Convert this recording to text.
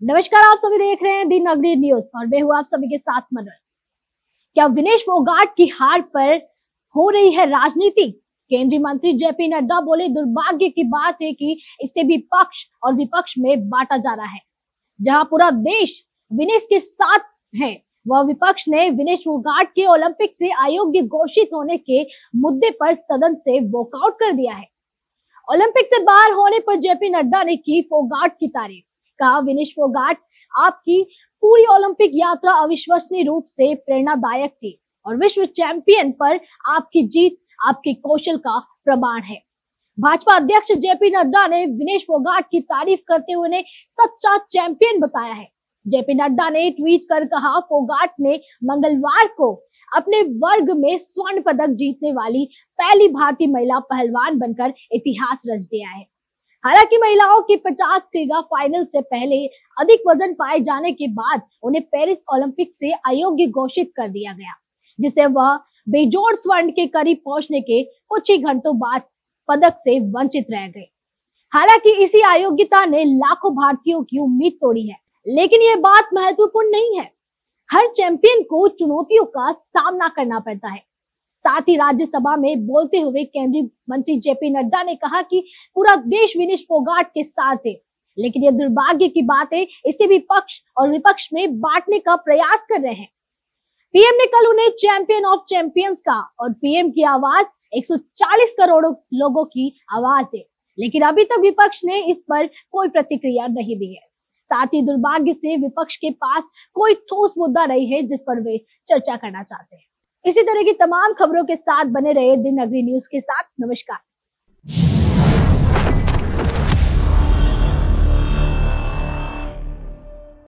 नमस्कार, आप सभी देख रहे हैं दी नगरी न्यूज और मैं हूं आप सभी के साथ मनोज। क्या विनेश फोगाट की हार पर हो रही है राजनीति? केंद्रीय मंत्री जेपी नड्डा बोले, दुर्भाग्य की बात है कि इसे भी पक्ष और विपक्ष में बांटा जा रहा है। जहां पूरा देश विनेश के साथ है, वह विपक्ष ने विनेश फोगाट के ओलंपिक से अयोग्य घोषित होने के मुद्दे पर सदन से वॉकआउट कर दिया है। ओलंपिक से बाहर होने पर जेपी नड्डा ने की फोगाट की तारीफ। कहा, विनेश फोगाट, आपकी पूरी ओलंपिक यात्रा अविश्वसनीय रूप से प्रेरणादायक थी और विश्व चैंपियन पर आपकी जीत आपके कौशल का प्रमाण है। भाजपा अध्यक्ष जेपी नड्डा ने विनेश फोगाट की तारीफ करते हुए उन्हें सच्चा चैंपियन बताया है। जेपी नड्डा ने ट्वीट कर कहा, फोगाट ने मंगलवार को अपने वर्ग में स्वर्ण पदक जीतने वाली पहली भारतीय महिला पहलवान बनकर इतिहास रच दिया है। हालांकि महिलाओं की 50 किग्रा फाइनल से पहले अधिक वजन पाए जाने के बाद उन्हें पेरिस ओलंपिक से अयोग्य घोषित कर दिया गया, जिसे वह बेजोड़ स्वर्ण के करीब पहुंचने के कुछ ही घंटों बाद पदक से वंचित रह गए। हालांकि इसी अयोग्यता ने लाखों भारतीयों की उम्मीद तोड़ी है, लेकिन यह बात महत्वपूर्ण नहीं है। हर चैंपियन को चुनौतियों का सामना करना पड़ता है। साथ ही राज्यसभा में बोलते हुए केंद्रीय मंत्री जेपी नड्डा ने कहा कि पूरा देश विनेश फोगाट के साथ है, लेकिन यह दुर्भाग्य की बात है, इसे भी पक्ष और विपक्ष में बांटने का प्रयास कर रहे हैं। पीएम ने कल उन्हें चैंपियन ऑफ चैंपियंस कहा और पीएम की आवाज 140 करोड़ लोगों की आवाज है, लेकिन अभी तक विपक्ष ने इस पर कोई प्रतिक्रिया नहीं दी है। साथ ही दुर्भाग्य से विपक्ष के पास कोई ठोस मुद्दा नहीं है जिस पर वे चर्चा करना चाहते हैं। इसी तरह की तमाम खबरों के साथ बने रहे दी नगरी न्यूज के साथ। नमस्कार।